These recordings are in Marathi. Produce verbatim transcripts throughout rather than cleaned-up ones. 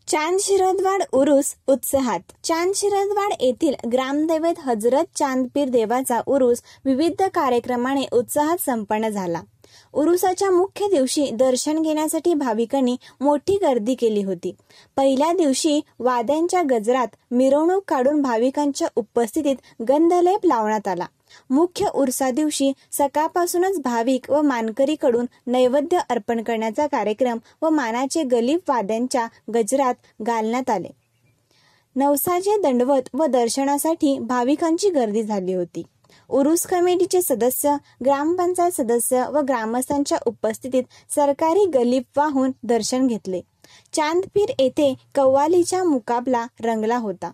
चांदशिरदवाड उरूस उत्साहात. चांदशिरदवाड येथील ग्रामदैवत हजरत चांदपीर देवाचा उरूस विविध कार्यक्रमाने उत्साहात संपन्न झाला. उरुसाच्या मुख्य दिवशी दर्शन घेण्यासाठी भाविकांनी मोठी गर्दी केली होती. पहिल्या दिवशी वाद्यांच्या गजरात मिरवणूक काढून भाविकांच्या उपस्थितीत गंधलेप लावण्यात आला. मुख्य उरसा दिवशी सकाळपासूनच भाविक व मानकरीकडून नैवेद्य अर्पण करण्याचा कार्यक्रम व मानाचे गलीप वाद्यांच्या गजरात घालण्यात आले. नवसाचे दंडवत व दर्शनासाठी भाविकांची गर्दी झाली होती. उरूस कमिटीचे सदस्य, ग्रामपंचायत सदस्य व ग्रामस्थांच्या उपस्थितीत सरकारी गलीप वाहून दर्शन घेतले. चांदपीर येथे कव्वालीचा मुकाबला रंगला होता.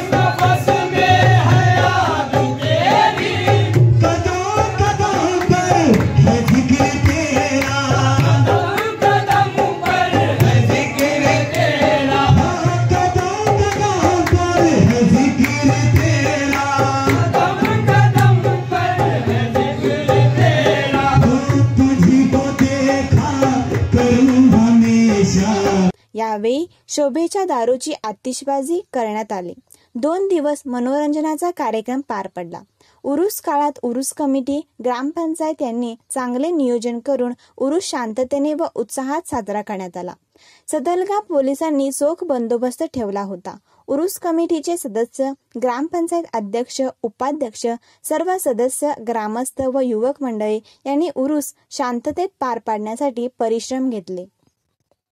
यावेळी शोभेच्या दारूची आतिषबाजी करण्यात आली. दोन दिवस मनोरंजनाचा कार्यक्रम पार पडला. उरूस काळात उरूस कमिटी, ग्रामपंचायत यांनी चांगले नियोजन करून उरूस शांततेने व उत्साहात साजरा करण्यात आला. सदलगा पोलिसांनी चोख बंदोबस्त ठेवला होता. उरूस कमिटीचे सदस्य, ग्रामपंचायत अध्यक्ष, उपाध्यक्ष, सर्व सदस्य, ग्रामस्थ व युवक मंडळी यांनी उरूस शांततेत पार पाडण्यासाठी परिश्रम घेतले.